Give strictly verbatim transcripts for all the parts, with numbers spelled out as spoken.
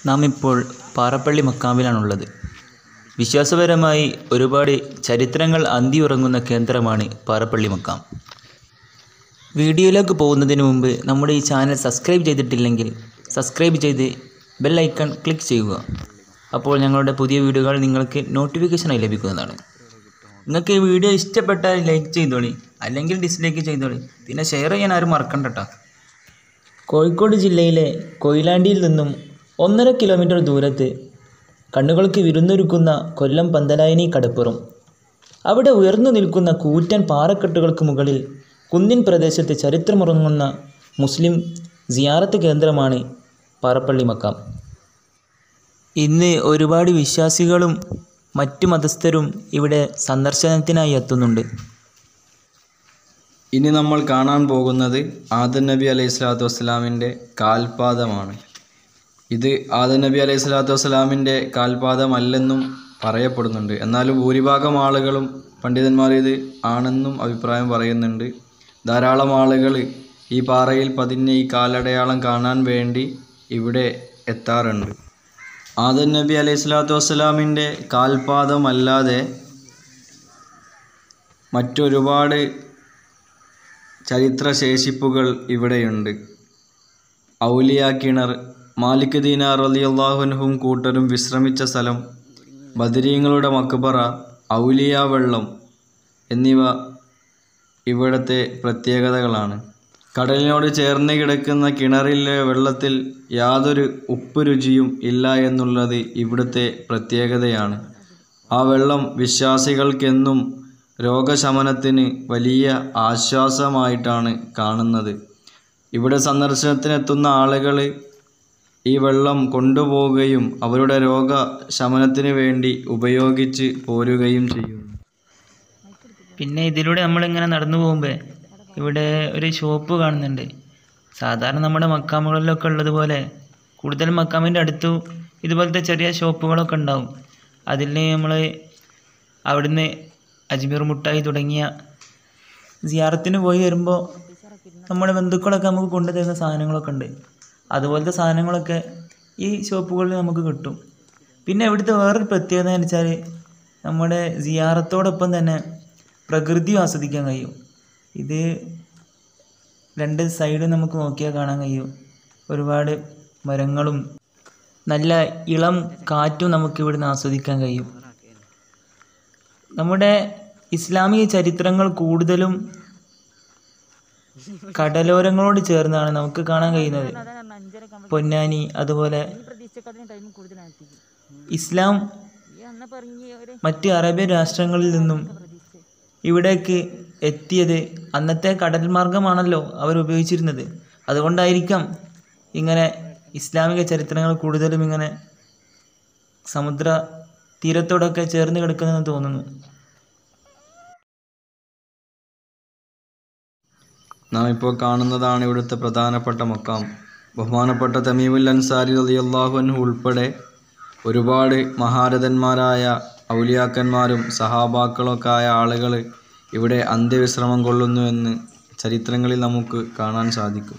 നാം ഇപ്പോൾ പാറപ്പള്ളി മക്കാമിലാണുള്ളത്. വിശ്വാസപരമായി ഒരുപാട് ചരിത്രങ്ങൾ അന്തിയുറങ്ങുന്ന കേന്ദ്രമാണ് പാറപ്പള്ളി മക്കാം. വീഡിയോയിലേക്ക് പോകുന്നതിന് മുമ്പ് നമ്മുടെ ഈ ചാനൽ സബ്സ്ക്രൈബ് ചെയ്തിട്ടില്ലെങ്കിൽ സബ്സ്ക്രൈബ് ചെയ്ത് ബെൽ ഐക്കൺ ക്ലിക്ക് ചെയ്യുക. അപ്പോൾ ഞങ്ങളുടെ പുതിയ വീഡിയോകൾ നിങ്ങൾക്ക് നോട്ടിഫിക്കേഷനായി ലഭിക്കുന്നതാണ്. നിങ്ങൾക്ക് ഈ വീഡിയോ ഇഷ്ടപ്പെട്ടാൽ ലൈക്ക് ചെയ്തോളി, അല്ലെങ്കിൽ ഡിസ്ലൈക്ക് ചെയ്തോളി. പിന്നെ ഷെയർ ചെയ്യാൻ ആരും മറക്കണ്ട കേട്ടോ. കോഴിക്കോട് ജില്ലയിലെ കൊയിലാണ്ടിയിൽ നിന്നും ഒന്നര കിലോമീറ്റർ ദൂരത്ത് കണ്ണുകൾക്ക് വിരുന്നൊരുക്കുന്ന കൊല്ലം പന്തലായനി കടപ്പുറം. അവിടെ ഉയർന്നു നിൽക്കുന്ന കൂറ്റൻ പാറക്കെട്ടുകൾക്ക് മുകളിൽ കുന്നിൻ പ്രദേശത്ത് ചരിത്രമുറങ്ങുന്ന മുസ്ലിം സിയാറത്ത് കേന്ദ്രമാണ് പാറപ്പള്ളി മക്കാം. ഇന്ന് ഒരുപാട് വിശ്വാസികളും മറ്റു മതസ്ഥരും ഇവിടെ സന്ദർശനത്തിനായി എത്തുന്നുണ്ട്. ഇനി നമ്മൾ കാണാൻ പോകുന്നത് ആദം നബി അലൈഹി സ്വലാത്തു വസ്സലാമിൻ്റെ കാൽപാദമാണ്. ഇത് ആദം നബി അലൈഹി സ്വലാത്തു വസ്സലാമിൻ്റെ കാൽപാദമല്ലെന്നും പറയപ്പെടുന്നുണ്ട്. എന്നാലും ഭൂരിഭാഗം ആളുകളും പണ്ഡിതന്മാർ ഇത് ആണെന്നും അഭിപ്രായം പറയുന്നുണ്ട്. ധാരാളം ആളുകൾ ഈ പാറയിൽ പതിഞ്ഞ ഈ കാലടയാളം കാണാൻ വേണ്ടി ഇവിടെ എത്താറുണ്ട്. ആദം നബി അലൈഹി സ്വലാത്തു വസ്സലാമിൻ്റെ കാൽപാദമല്ലാതെ മറ്റൊരുപാട് ചരിത്രശേഷിപ്പുകൾ ഇവിടെയുണ്ട്. ഔലിയ കിണർ, മാലിക് ദീനാർ റളിയല്ലാഹു അൻഹും കൂട്ടരും വിശ്രമിച്ച സ്ഥലം, ബദരീങ്ങളുടെ മക്ബറ, ഔലിയ വെള്ളം എന്നിവ ഇവിടുത്തെ പ്രത്യേകതകളാണ്. കടലിനോട് ചേർന്ന് കിടക്കുന്ന കിണറിലെ വെള്ളത്തിൽ യാതൊരു ഉപ്പ് രുചിയും ഇല്ല എന്നുള്ളത് ഇവിടുത്തെ പ്രത്യേകതയാണ്. ആ വെള്ളം വിശ്വാസികൾക്കെന്നും രോഗശമനത്തിന് വലിയ ആശ്വാസമായിട്ടാണ് കാണുന്നത്. ഇവിടെ സന്ദർശനത്തിനെത്തുന്ന ആളുകൾ ഈ വെള്ളം കൊണ്ടുപോവുകയും അവരുടെ രോഗശമനത്തിന് വേണ്ടി ഉപയോഗിച്ച് പോരുകയും ചെയ്യുന്നു. പിന്നെ ഇതിലൂടെ നമ്മളിങ്ങനെ നടന്നു പോകുമ്പോൾ ഇവിടെ ഒരു ഷോപ്പ് കാണുന്നുണ്ട്. സാധാരണ നമ്മുടെ മക്കാമുകളിലൊക്കെ ഉള്ളതുപോലെ കൂടുതൽ മക്കാമിൻ്റെ അടുത്തു ഇതുപോലത്തെ ചെറിയ ഷോപ്പുകളൊക്കെ ഉണ്ടാവും. അതിൽ നമ്മൾ അവിടുന്ന് അജ്മീർ മുട്ടായി തുടങ്ങിയ സിയാറത്തിന് പോയി വരുമ്പോൾ നമ്മുടെ ബന്ധുക്കളൊക്കെ നമുക്ക് കൊണ്ടുതരുന്ന സാധനങ്ങളൊക്കെ ഉണ്ട്. അതുപോലത്തെ സാധനങ്ങളൊക്കെ ഈ ഷോപ്പുകളിൽ നമുക്ക് കിട്ടും. പിന്നെ ഇവിടുത്തെ വേറൊരു പ്രത്യേകത എന്ന് വെച്ചാൽ നമ്മുടെ സിയാറത്തോടൊപ്പം തന്നെ പ്രകൃതിയും ആസ്വദിക്കാൻ കഴിയും. ഇത് രണ്ട് സൈഡും നമുക്ക് നോക്കിയാൽ കാണാൻ കഴിയും. ഒരുപാട് മരങ്ങളും നല്ല ഇളം കാറ്റും നമുക്ക് ഇവിടുന്ന് ആസ്വദിക്കാൻ കഴിയും. നമ്മുടെ ഇസ്ലാമിക ചരിത്രങ്ങൾ കൂടുതലും കടലോരങ്ങളോട് ചേർന്നാണ് നമുക്ക് കാണാൻ കഴിയുന്നത്. പൊന്നാനി, അതുപോലെ ഇസ്ലാം മറ്റ് അറേബ്യൻ രാഷ്ട്രങ്ങളിൽ നിന്നും ഇവിടേക്ക് എത്തിയത് അന്നത്തെ കടൽ മാർഗമാണല്ലോ അവർ ഉപയോഗിച്ചിരുന്നത്. അതുകൊണ്ടായിരിക്കാം ഇങ്ങനെ ഇസ്ലാമിക ചരിത്രങ്ങൾ കൂടുതലും ഇങ്ങനെ സമുദ്ര തീരത്തോടൊക്കെ ചേർന്ന് കിടക്കുന്നതെന്ന് തോന്നുന്നു. നാം ഇപ്പോൾ കാണുന്നതാണ് ഇവിടുത്തെ പ്രധാനപ്പെട്ട മക്കാം. ബഹുമാനപ്പെട്ട തമീമുൽ അൻസാരി റളിയല്ലാഹു അൻഹു ഉൾപ്പെടെ ഒരുപാട് മഹാരഥന്മാരായ ഔലിയാക്കന്മാരും സഹാബാക്കളൊക്കെ ആയ ആളുകൾ ഇവിടെ അന്ത്യവിശ്രമം കൊള്ളുന്നുവെന്ന് ചരിത്രങ്ങളിൽ നമുക്ക് കാണാൻ സാധിക്കും.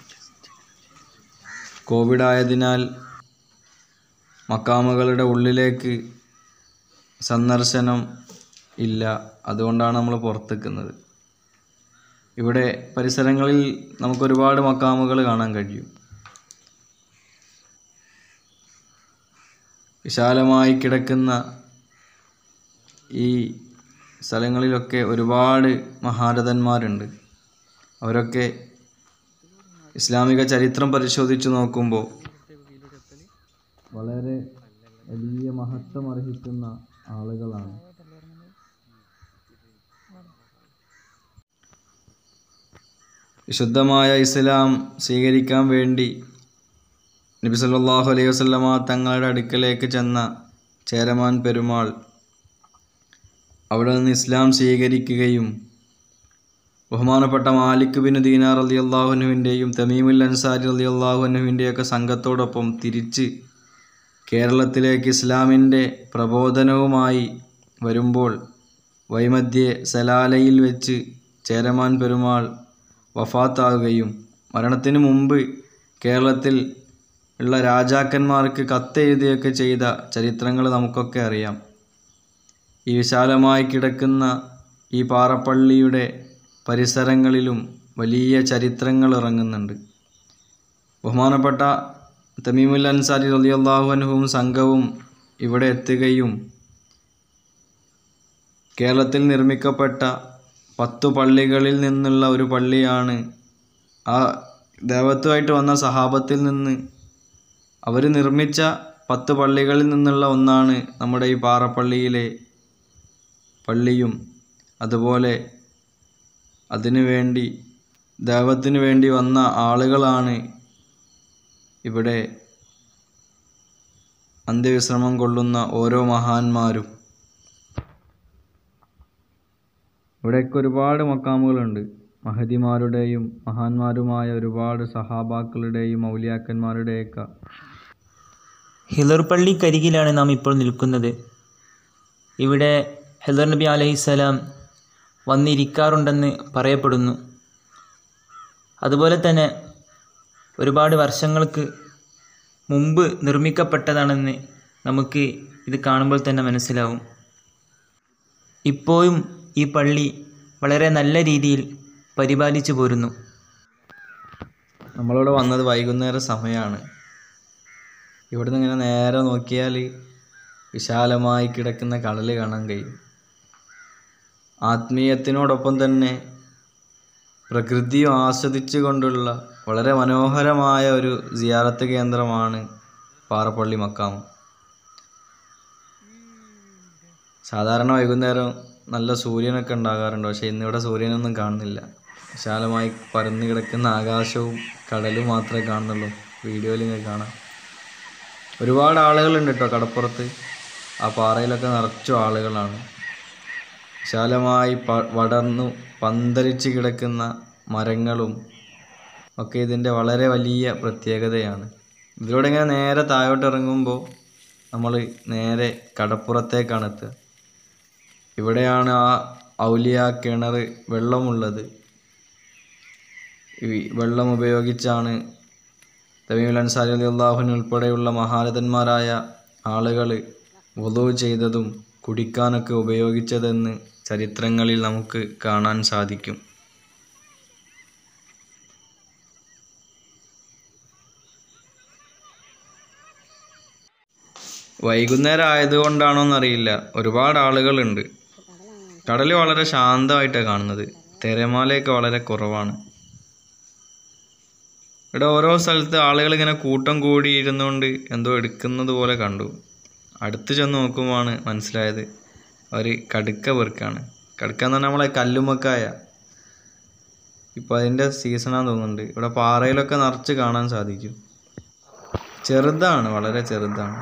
കോവിഡ് ആയതിനാൽ മക്കാമുകളുടെ ഉള്ളിലേക്ക് സന്ദർശനം ഇല്ല. അതുകൊണ്ടാണ് നമ്മൾ പുറത്തേക്കുന്നത്. ഇവിടെ പരിസരങ്ങളിൽ നമുക്കൊരുപാട് മക്കാമുകൾ കാണാൻ കഴിയും. വിശാലമായി കിടക്കുന്ന ഈ സ്ഥലങ്ങളിലൊക്കെ ഒരുപാട് മഹാരഥന്മാരുണ്ട്. അവരൊക്കെ ഇസ്ലാമിക ചരിത്രം പരിശോധിച്ച് നോക്കുമ്പോൾ വളരെ വലിയ മഹത്വം അർഹിക്കുന്ന ആളുകളാണ്. വിശുദ്ധമായ ഇസ്ലാം സ്വീകരിക്കാൻ വേണ്ടി നബി സല്ലല്ലാഹു അലൈഹി വസല്ലമ തങ്ങളുടെ അടുക്കലേക്ക് ചെന്ന ചേരമാൻ പെരുമാൾ അവിടെ നിന്ന് ഇസ്ലാം സ്വീകരിക്കുകയും ബഹുമാനപ്പെട്ട മാലിക് ബിൻ ദീനാർ റളിയല്ലാഹു അൻഹുവിൻ്റെയും തമീമുൽ അൻസാരി റളിയല്ലാഹു അൻഹുവിൻ്റെയൊക്കെ സംഘത്തോടൊപ്പം തിരിച്ച് കേരളത്തിലേക്ക് ഇസ്ലാമിൻ്റെ പ്രബോധനവുമായി വരുമ്പോൾ വൈമധ്യേ സലാലയിൽ വെച്ച് ചേരമാൻ പെരുമാൾ വഫാത്താകുകയും മരണത്തിന് മുമ്പ് കേരളത്തിൽ ഉള്ള രാജാക്കന്മാർക്ക് കത്തെഴുതിയൊക്കെ ചെയ്ത ചരിത്രങ്ങൾ നമുക്കൊക്കെ അറിയാം. ഈ വിശാലമായി കിടക്കുന്ന ഈ പാറപ്പള്ളിയുടെ പരിസരങ്ങളിലും വലിയ ചരിത്രങ്ങൾ ഇറങ്ങുന്നുണ്ട്. ബഹുമാനപ്പെട്ട തമീമുൽ അൻസാരി റളിയല്ലാഹു അൻഹുവും സംഘവും ഇവിടെ എത്തുകയും കേരളത്തിൽ നിർമ്മിക്കപ്പെട്ട പത്തു പള്ളികളിൽ നിന്നുള്ള ഒരു പള്ളിയാണ്, ആ ദേവത്വമായിട്ട് വന്ന സഹാബത്തിൽ നിന്ന് അവർ നിർമ്മിച്ച പത്ത് പള്ളികളിൽ നിന്നുള്ള ഒന്നാണ് നമ്മുടെ ഈ പാറപ്പള്ളിയിലെ പള്ളിയും. അതുപോലെ അതിനു വേണ്ടി ദേവത്തിന് വേണ്ടി വന്ന ആളുകളാണ് ഇവിടെ അന്ത്യവിശ്രമം കൊള്ളുന്ന ഓരോ മഹാന്മാരും. ഇവിടെയൊക്കെ ഒരുപാട് മക്കാമുകളുണ്ട്. മഹദിമാരുടെയും മഹാന്മാരുമായ ഒരുപാട് സഹാബാക്കളുടെയും ഔലിയാക്കന്മാരുടെയൊക്കെ. ഹിളർ പള്ളിക്കരികിലാണ് നാം ഇപ്പോൾ നിൽക്കുന്നത്. ഇവിടെ ഹിളർ നബി അലൈഹിസ്സലാം വന്നിരിക്കാറുണ്ടെന്ന് പറയപ്പെടുന്നു. അതുപോലെ തന്നെ ഒരുപാട് വർഷങ്ങൾക്ക് മുമ്പ് നിർമ്മിക്കപ്പെട്ടതാണെന്ന് നമുക്ക് ഇത് കാണുമ്പോൾ തന്നെ മനസ്സിലാവും. ഇപ്പോഴും ഈ പള്ളി വളരെ നല്ല രീതിയിൽ പരിപാലിച്ചു പോരുന്നു. നമ്മളിവിടെ വന്നത് വൈകുന്നേര സമയമാണ്. ഇവിടുന്ന് ഇങ്ങനെ നേരെ നോക്കിയാൽ വിശാലമായി കിടക്കുന്ന കടൽ കാണാൻ കഴിയും. ആത്മീയത്തിനോടൊപ്പം തന്നെ പ്രകൃതിയും ആസ്വദിച്ചു കൊണ്ടുള്ള വളരെ മനോഹരമായ ഒരു സിയാറത്ത് കേന്ദ്രമാണ് പാറപ്പള്ളി മക്കാം. സാധാരണ വൈകുന്നേരം നല്ല സൂര്യനൊക്കെ ഉണ്ടാകാറുണ്ട്, പക്ഷേ ഇന്നിവിടെ സൂര്യനൊന്നും കാണുന്നില്ല. വിശാലമായി പരന്നു കിടക്കുന്ന ആകാശവും കടലും മാത്രമേ കാണുന്നുള്ളൂ. വീഡിയോയിൽ ഇങ്ങനെ കാണാം. ഒരുപാട് ആളുകളുണ്ട് കേട്ടോ കടപ്പുറത്ത്. ആ പാറയിലൊക്കെ നിറച്ചും ആളുകളാണ്. വിശാലമായി പ പടർന്നു പന്തലിച്ച് കിടക്കുന്ന മരങ്ങളും ഒക്കെ ഇതിൻ്റെ വളരെ വലിയ പ്രത്യേകതയാണ്. ഇതിലൂടെ ഇങ്ങനെ നേരെ താഴോട്ട് ഇറങ്ങുമ്പോൾ നമ്മൾ നേരെ കടപ്പുറത്തേക്കാണ് എത്തുക. ഇവിടെയാണ് ആ ഔലിയ കിണർ വെള്ളമുള്ളത്. ഈ വെള്ളം ഉപയോഗിച്ചാണ് തമീമുൽ അൻസാരി റളിയല്ലാഹു അൻഹു ഉൾപ്പെടെയുള്ള മഹാരഥന്മാരായ ആളുകൾ വുളൂ ചെയ്തതും കുടിക്കാനൊക്കെ ഉപയോഗിച്ചതെന്ന് ചരിത്രങ്ങളിൽ നമുക്ക് കാണാൻ സാധിക്കും. വൈകുന്നേരം ആയതുകൊണ്ടാണോന്നറിയില്ല, ഒരുപാട് ആളുകളുണ്ട്. കടൽ വളരെ ശാന്തമായിട്ടാണ് കാണുന്നത്. തിരമാലയൊക്കെ വളരെ കുറവാണ്. ഇവിടെ ഓരോ സ്ഥലത്ത് ആളുകൾ ഇങ്ങനെ കൂട്ടം കൂടി ഇരുന്നുകൊണ്ട് എന്തോ എടുക്കുന്നത് പോലെ കണ്ടു. അടുത്ത് ചെന്ന് നോക്കുമ്പോഴാണ് മനസ്സിലായത് അവർ കടുക്ക പെറുക്കാണ്. കടുക്ക എന്ന് പറഞ്ഞാൽ നമ്മളെ കല്ലുമ്മക്കായ. ഇപ്പോൾ അതിൻ്റെ സീസണാന്ന് തോന്നുന്നുണ്ട്. ഇവിടെ പാറയിലൊക്കെ നിറച്ച് കാണാൻ സാധിക്കും. ചെറുതാണ്, വളരെ ചെറുതാണ്.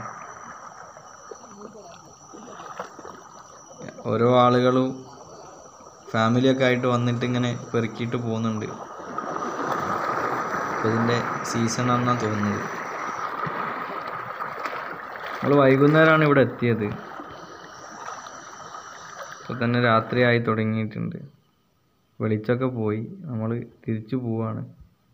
ഓരോ ആളുകളും ഫാമിലിയൊക്കെ ആയിട്ട് വന്നിട്ട് ഇങ്ങനെ പെറുക്കിയിട്ട് പോകുന്നുണ്ട്. അപ്പോൾ ഇതിൻ്റെ സീസണാണെന്നാണ് തോന്നുന്നത്. നമ്മൾ വൈകുന്നേരമാണ് ഇവിടെ എത്തിയത്. ഇപ്പോൾ തന്നെ രാത്രിയായി തുടങ്ങിയിട്ടുണ്ട്. വെളിച്ചമൊക്കെ പോയി. നമ്മൾ തിരിച്ചു പോവാണ്.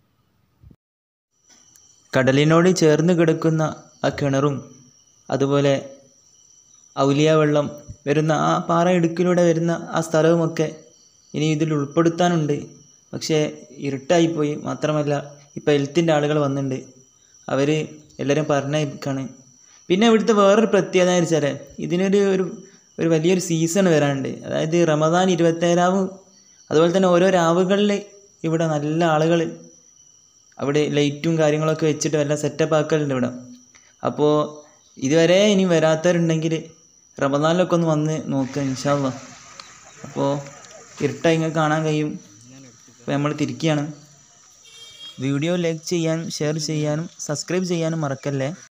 കടലിനോട് ചേർന്ന് കിടക്കുന്ന ആ കിണറും അതുപോലെ ഔലിയ വെള്ളം വരുന്ന ആ പാറ ഇടുക്കിലൂടെ വരുന്ന ആ സ്ഥലവുമൊക്കെ ഇനി ഇതിൽ ഉൾപ്പെടുത്താനുണ്ട്. പക്ഷേ ഇരുട്ടായിപ്പോയി. മാത്രമല്ല ഇപ്പോൾ ഹെൽത്തിൻ്റെ ആളുകൾ വന്നിട്ടുണ്ട്. അവർ എല്ലാവരും പറഞ്ഞേക്കാണ്. പിന്നെ ഇവിടുത്തെ വേറൊരു പ്രത്യേകത എന്ന് വെച്ചാൽ ഇതിനൊരു ഒരു ഒരു വലിയൊരു സീസൺ വരാനുണ്ട്. അതായത് റമദാൻ ഇരുപത്തേഴാവും അതുപോലെ തന്നെ ഓരോ രാവുകളിൽ ഇവിടെ നല്ല ആളുകൾ അവിടെ ലൈറ്റും കാര്യങ്ങളൊക്കെ വെച്ചിട്ട് വല്ല സെറ്റപ്പ് ആക്കലുണ്ട് ഇവിടെ. അപ്പോൾ ഇതുവരെ ഇനി വരാത്തവരുണ്ടെങ്കിൽ റമദാനിലൊക്കെ ഒന്ന് വന്ന് നോക്കുക ഇൻഷാ അല്ലാഹ്. അപ്പോൾ ഇരുട്ടായി ഇങ്ങനെ കാണാൻ കഴിയും. അപ്പോൾ നമ്മൾ തിരിക്കുകയാണ്. വീഡിയോ ലൈക്ക് ചെയ്യാനും ഷെയർ ചെയ്യാനും സബ്സ്ക്രൈബ് ചെയ്യാനും മറക്കല്ലേ.